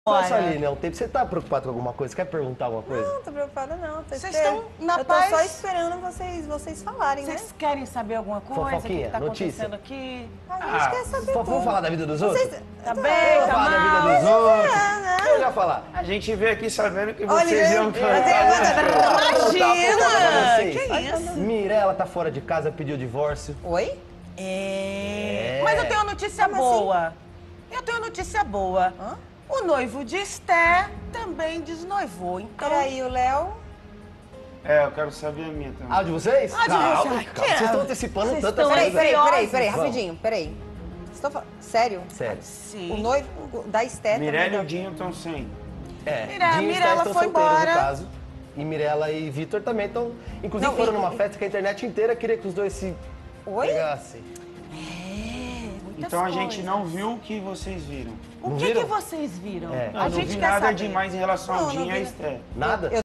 Nossa, Aline, o tempo. Você tá preocupado com alguma coisa? Quer perguntar alguma coisa? Não, tô preocupada não. Vocês estão na Eu paz? tô só esperando vocês falarem, né? Vocês querem saber alguma coisa? O que Fofoquinha, tá notícia. acontecendo aqui? A gente quer saber Vamos tudo. falar da vida dos outros? Tá bem, Vamos tá falar da vida mal? dos outros? né? Eu já falar. A gente veio aqui sabendo que Olha, vocês iam eu cantar. Imagina! isso? Mirella tá fora de casa, pediu divórcio. Oi? Mas eu tenho uma notícia Como assim? boa. Eu tenho uma notícia boa. Hã? O noivo de Esté também desnoivou, então... Peraí, o Léo... É, eu quero saber a minha também. Ah, de vocês? Ah, de vocês. Calma, vocês estão antecipando Vocês tanta estão coisa. Peraí, Vamos. rapidinho, peraí. Estou falando... Sério? Sério. Sim. O noivo da Esté Mirella e também... o Dinho estão sem. É, Mirella Dinho e Esther foi estão solteiros, embora. no caso. E Mirella e Vitor também estão... Inclusive Não, foram e- numa festa que a internet inteira queria que os dois se Oi? pegassem. Muitas Então a gente coisas. não viu o que vocês viram. O Não que viram? vocês viram? É. Eu A não gente vi quer nada saber. demais em relação Não, ao não Dinho e a vi. Esther. Nada?